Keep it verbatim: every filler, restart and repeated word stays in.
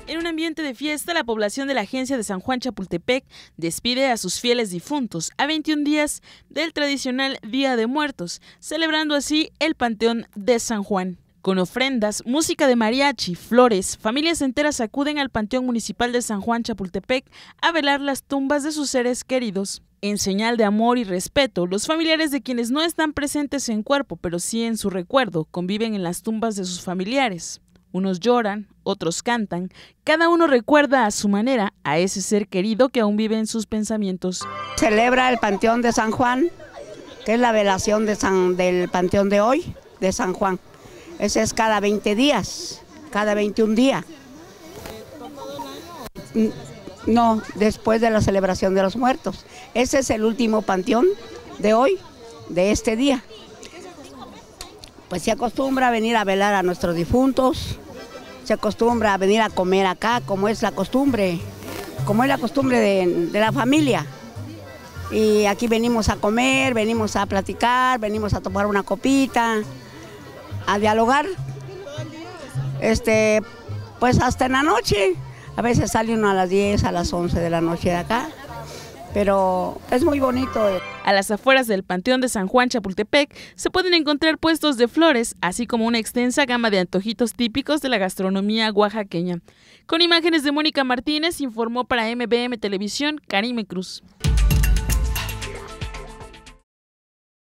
En un ambiente de fiesta, la población de la agencia de San Juan Chapultepec despide a sus fieles difuntos a veintiún días del tradicional Día de Muertos, celebrando así el Panteón de San Juan. Con ofrendas, música de mariachi, flores, familias enteras acuden al Panteón Municipal de San Juan Chapultepec a velar las tumbas de sus seres queridos. En señal de amor y respeto, los familiares de quienes no están presentes en cuerpo, pero sí en su recuerdo, conviven en las tumbas de sus familiares. Unos lloran, otros cantan, cada uno recuerda a su manera a ese ser querido que aún vive en sus pensamientos. Celebra el Panteón de San Juan, que es la velación de San, del Panteón de hoy, de San Juan. Ese es cada veinte días, cada veintiún días. No, después de la celebración de los muertos. Ese es el último panteón de hoy, de este día. Pues se acostumbra a venir a velar a nuestros difuntos, se acostumbra a venir a comer acá, como es la costumbre, como es la costumbre de, de la familia. Y aquí venimos a comer, venimos a platicar, venimos a tomar una copita, a dialogar, este, pues hasta en la noche. A veces sale uno a las diez, a las once de la noche de acá, pero es muy bonito. A las afueras del Panteón de San Juan Chapultepec se pueden encontrar puestos de flores, así como una extensa gama de antojitos típicos de la gastronomía oaxaqueña. Con imágenes de Mónica Martínez, informó para M B M Televisión, Karime Cruz.